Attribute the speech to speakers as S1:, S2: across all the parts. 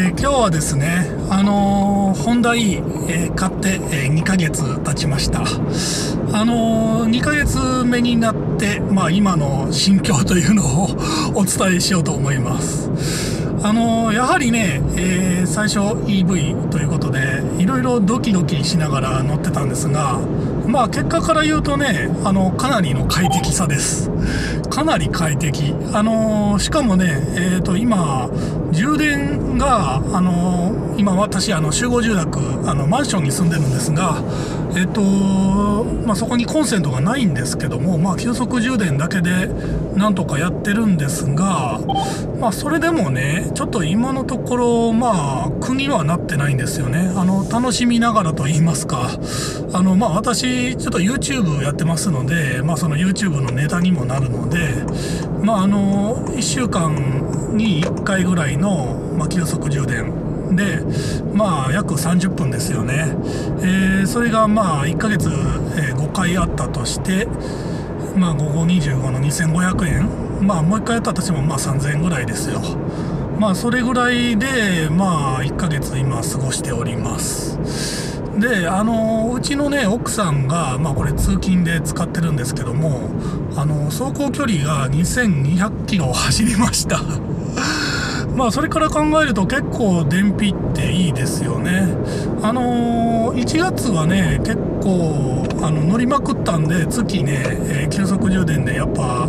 S1: 今日はですね、ホンダ E、買って、2ヶ月経ちました。2ヶ月目になって、今の心境というのをお伝えしようと思います。やはりね、最初 EV ということで、いろいろドキドキしながら乗ってたんですが、結果から言うとね、かなりの快適さです。かなり快適。しかもね、今、充電が、今私、集合住宅、マンションに住んでるんですが、そこにコンセントがないんですけども、急速充電だけでなんとかやってるんですが、それでもね、ちょっと今のところ、苦にはなってないんですよね。楽しみながらと言いますか、私、ちょっと YouTube やってますので、その YouTube のネタにもなるので、1週間に1回ぐらいの、急速充電で、約30分ですよね。それが1ヶ月、5回あったとして、午後25の2500円。もう1回やったとしても3000円ぐらいですよ。それぐらいで、1ヶ月今過ごしております。で、うちのね、奥さんが、これ通勤で使ってるんですけども、走行距離が2200キロ走りました。それから考えると結構燃費っていいですよね。1月はね、結構乗りまくったんで、月ね、急速充電でやっぱ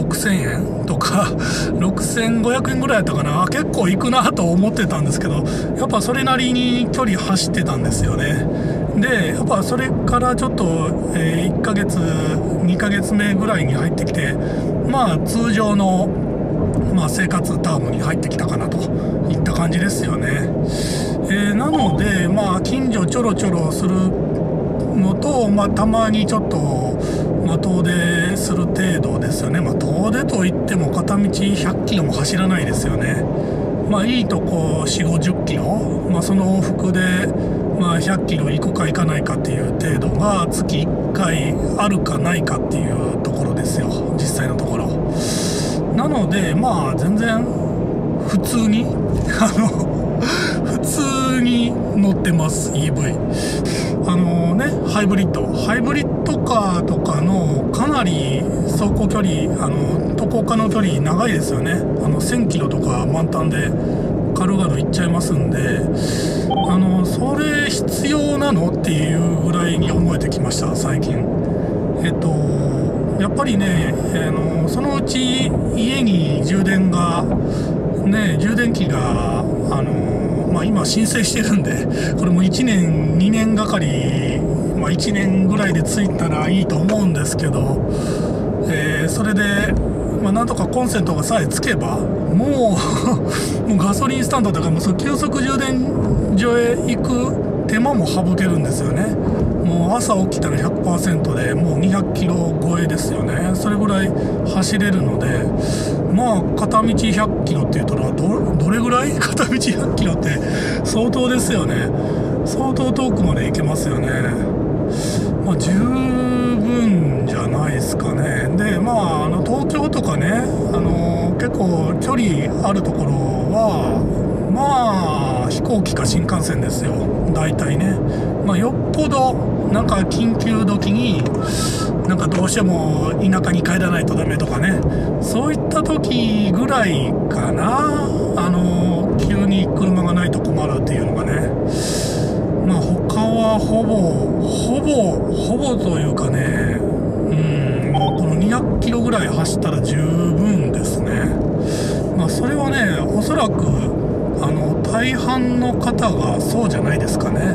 S1: 6000円とか6500円ぐらいやったかな。結構いくなと思ってたんですけど、やっぱそれなりに距離走ってたんですよね。で、やっぱそれからちょっと、1ヶ月2ヶ月目ぐらいに入ってきて、通常の生活タームに入ってきたかなといった感じですよね。なので、近所ちょろちょろするのと、たまにちょっと、遠出する程度ですよね。遠出といっても片道100キロも走らないですよね。いいとこ4、50キロ、その往復で、100キロ行くか行かないかっていう程度が月1回あるかないかっていうところですよ、実際のところ。なので、全然普通に普通に乗ってます。 EV ハイブリッドカーとかのかなり走行距離、渡航可能距離長いですよね。1000キロとか満タンで軽々行っちゃいますんで、それ必要なのっていうぐらいに思えてきました、最近。やっぱりね、そのうち家に充電器が、今申請してるんで、これも1年2年がかり、1年ぐらいでついたらいいと思うんですけど、それで、なんとかコンセントがさえつけば、もうガソリンスタンドとかその急速充電所へ行く手間も省けるんですよね。もう朝起きたら 100% でもう200キロ超えですよね。それぐらい走れるので、片道100キロって言ったらどれぐらい片道100キロって相当ですよね。相当遠くまで行けますよね。十分じゃないですかね。で、東京とかね、結構距離あるところは飛行機か新幹線ですよ、大体ね。よっぽど緊急時にどうしても田舎に帰らないとダメとかね、そういった時ぐらいかな。急に車がないと困るっていうのがね。他はほぼというかね、もうこの200キロぐらい走ったら十分ですね。それはね、おそらく大半の方がそうじゃないですかね。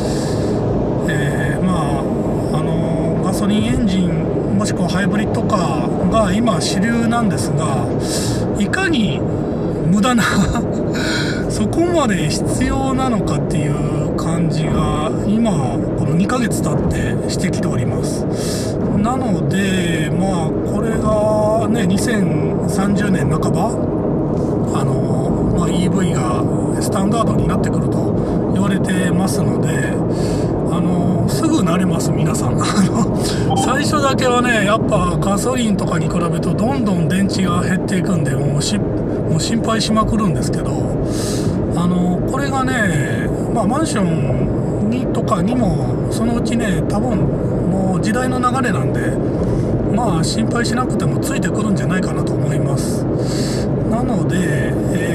S1: ガソリンエンジンもしくはハイブリッドカーが今主流なんですが、いかに無駄なそこまで必要なのかっていう感じが今この2ヶ月経ってしてきております。なのでこれがね、2030年半ばEV がスタンダードになってくると言われてますので、すぐ慣れます、皆さん。最初だけはね、やっぱガソリンとかに比べるとどんどん電池が減っていくんで、もう心配しまくるんですけど、こね、まあ、マンションにとかにもそのうちね、多分もう時代の流れなんで、まあ心配しなくてもついてくるんじゃないかなと思います。なので、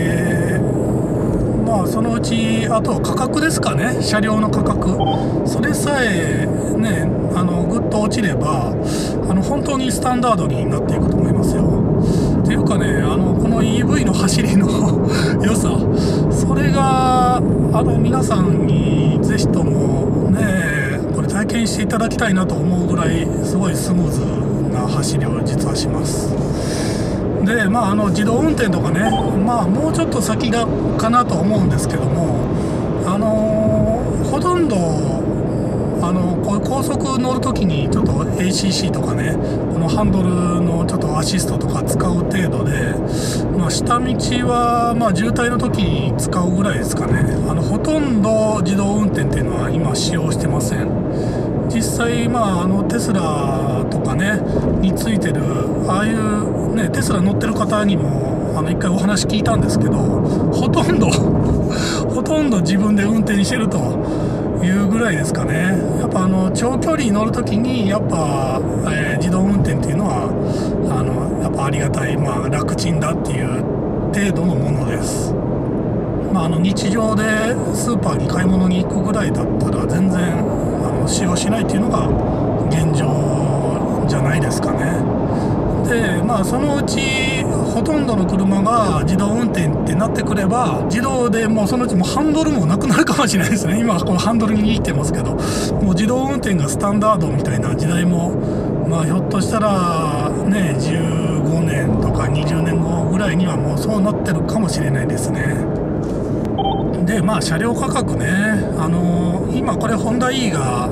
S1: まあそのうちあとは価格ですかね、車両の価格、それさえねぐっと落ちれば本当にスタンダードになっていくと思いますよ。っていうかね、この EV の走りの良さ、それが皆さんにぜひともねこれ体験していただきたいなと思うぐらいすごいスムーズな走りを実はします。で、まあ、自動運転とかね、まあ、もうちょっと先かなと思うんですけども、ほとんどこういう高速乗るときにちょっと ACC とかね、このハンドルのちょっとアシストとか使う程度で、まあ、下道はまあ渋滞の時に使うぐらいですかね。ほとんど自動運転っていうのは今使用してません。実際、まあ、テスラとかねについてるああいうねテスラ乗ってる方にも一回お話聞いたんですけど、ほとんどほとんど自分で運転してるというぐらいですかね。やっぱ長距離乗るときにやっぱ、自動運転っていうのはやっぱありがたい、まあ、楽ちんだっていう程度のものです。まあ、日常でスーパーに買い物に行くぐらいだったら全然使用しないっていうのが現状じゃないですかね。で、まあ、そのうちほとんどの車が自動運転ってなってくれば、自動でもうそのうちもうハンドルもなくなるかもしれないですね。今はこのハンドルに握ってますけど、もう自動運転がスタンダードみたいな時代も、まあ、ひょっとしたらね15年とか20年後ぐらいにはもうそうなってるかもしれないですね。で、まあ、車両価格ね、今これホンダ E が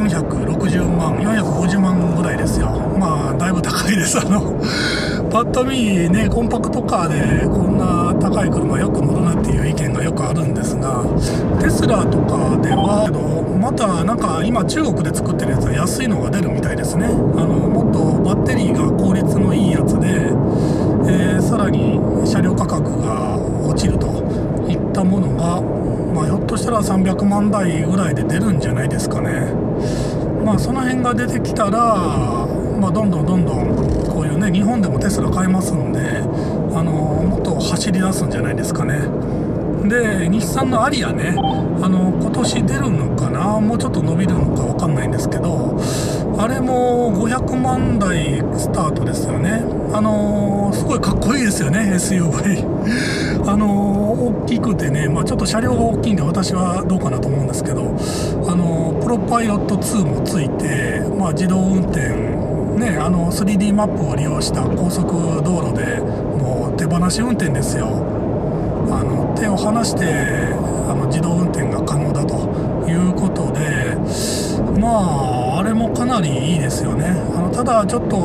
S1: 460万450万ぐらいですよ。まあだいぶ高いです。パッと見ね、コンパクトカーでこんな高い車よく乗るなっていう意見がよくあるんですが、テスラとかではまたなんか今中国で作ってるやつは安いのが出るみたいですね。もっとバッテリーが効率のいいやつで、さらに車両価格が落ちるといったものが、まあ、ひょっとしたら300万台ぐらいで出るんじゃないですかね。まあその辺が出てきたら、まあ、どんどんこういうね日本でもテスラ買えますんで、もっと走り出すんじゃないですかね。で、日産のアリアね、今年出るのかな、もうちょっと伸びるのか分かんないんですけど、あれも500万台スタートですよね。すごいかっこいいですよね SUV 大きくてね、まあ、ちょっと車両が大きいんで私はどうかなと思うんですけど、プロパイロット2もついて、まあ、自動運転ね、3D マップを利用した高速道路でもう手放し運転ですよ。手を離して自動運転が可能だということで、まああれもかなりいいですよね。ただちょっと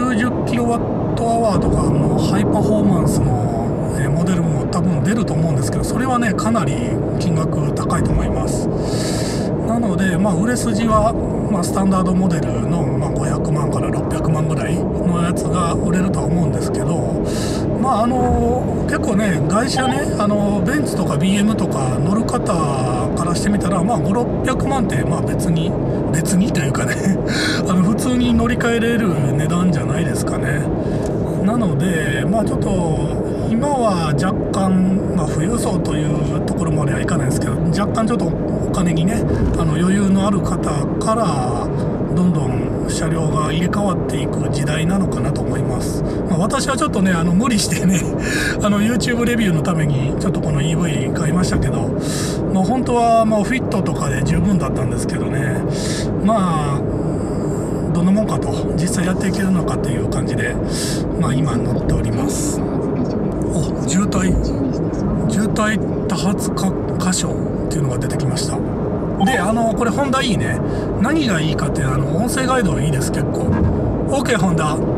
S1: 90kWh とかのハイパフォーマンスのモデルも多分出ると思うんですけど、それはねかなり金額高いと思います。なので、まあ、売れ筋は、まあ、スタンダードモデルの、まあ、500万から600万ぐらいのやつが売れるとは思うんですけど、まあ、結構ね外車ねベンツとか BM とか乗る方からしてみたら、まあ、5、600万ってまあ別にというかね普通に乗り換えれる値段じゃないですかね。なので、まあ、ちょっと今は若干、まあ、富裕層というところまではいかないですけど、若干ちょっとお金にね余裕のある方からどんどん車両が入れ替わっていく時代なのかなと思います。まあ、私はちょっとね無理してねYouTube レビューのためにちょっとこの EV 買いましたけど、まあ、本当はもうフィットとかで十分だったんですけどね、まあどんなもんかと実際やっていけるのかっていう感じで、まあ、今乗っております。お、渋滞多発箇所っていうのが出てきました。で、これホンダいいね。何がいいかって音声ガイドいいです。結構 OK。 ホ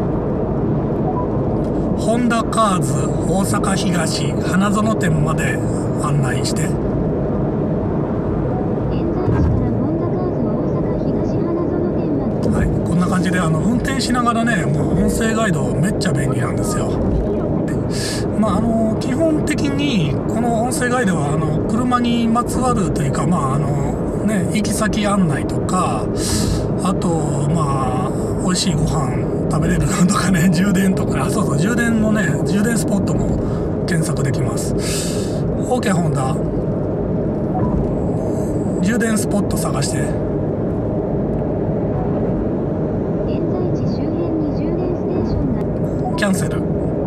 S1: ンダカーズ大阪東花園店まで案内して。はい、こんな感じで運転しながらね、もう音声ガイドめっちゃ便利なんですよ。 基本的にこの音声ガイドは車にまつわるというか、行き先案内とか、あと美味しいご飯食べれるのとかね、充電とかね、そうそう、充電のね、充電スポットも検索できます。 OK ホンダ、充電スポット探して。
S2: 現在地周辺に充電ステーションが。
S1: キャンセル。
S2: さよう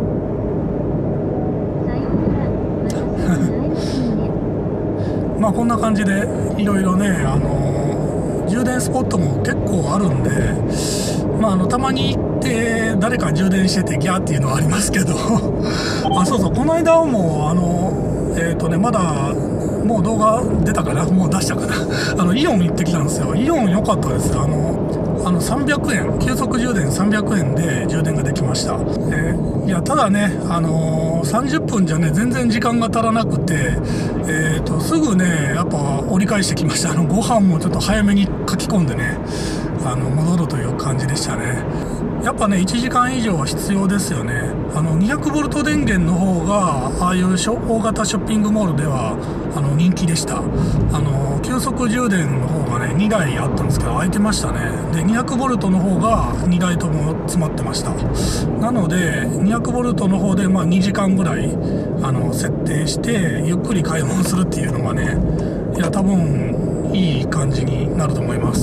S2: なら、またすぐ会えますね。
S1: こんな感じでいろいろね、充電スポットも結構あるんで、たまに行って誰か充電しててギャーっていうのはありますけどそうそう、この間もまだもう動画出たかな、もう出したかなイオン行ってきたんですよ。イオン良かったです。300円、急速充電300円で充電ができました。いや、ただね、30分じゃね、全然時間が足らなくて、すぐね、やっぱ折り返してきました。ご飯もちょっと早めに書き込んでね、戻るという感じでしたね。やっぱね、1時間以上は必要ですよね。200ボルト電源の方が、ああいう大型ショッピングモールでは、人気でした。急速充電の方がね、2台あったんですけど、空いてましたね。で、200ボルトの方が2台とも詰まってました。なので、200ボルトの方で、2時間ぐらい、設定して、ゆっくり買い物するっていうのがね、いや、多分、いい感じになると思います。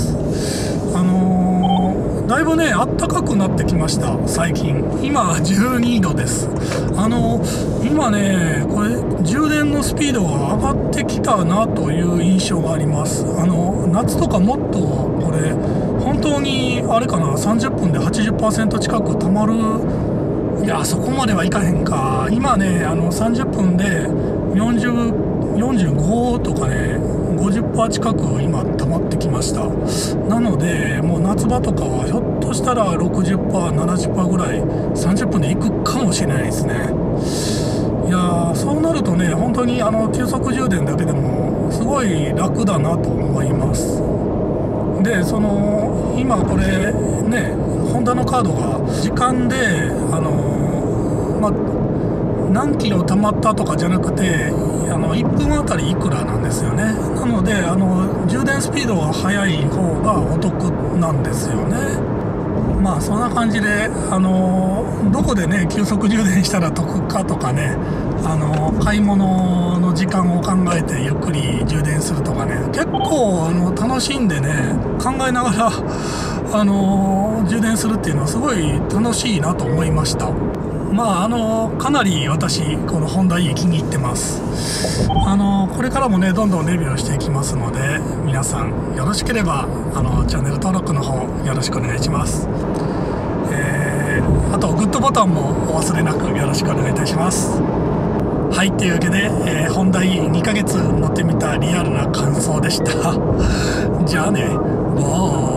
S1: だいぶね、あったかくなってきました、最近。今、12度です。今ね、これ、充電のスピードが上がってきたなという印象があります。夏とかもっと、これ、本当に、あれかな、30分で 80% 近く溜まる。いや、そこまではいかへんか。今ね、30分で45とかね、50% 近く今溜まってきました。なのでもう夏場とかはひょっとしたら 60%、70% ぐらい30分でいくかもしれないですね。いやー、そうなるとね、本当に急速充電だけでもすごい楽だなと思います。で、今これね、ホンダのカードが時間で何キロ溜まったとかじゃなくて、1分あたりいくらなんですよね。なので充電スピードが速い方がお得なんですよね。そんな感じでどこでね、急速充電したら得かとかね、買い物の時間を考えてゆっくり充電するとかね、結構楽しんでね、考えながら充電するっていうのはすごい楽しいなと思いました。かなり私このホンダ E 気に入ってます。これからもね、どんどんレビューしていきますので、皆さんよろしければチャンネル登録の方よろしくお願いします。あとグッドボタンもお忘れなくよろしくお願いいたします。はい、というわけで、ホンダ E2 ヶ月乗ってみたリアルな感想でした。じゃあね、バイ。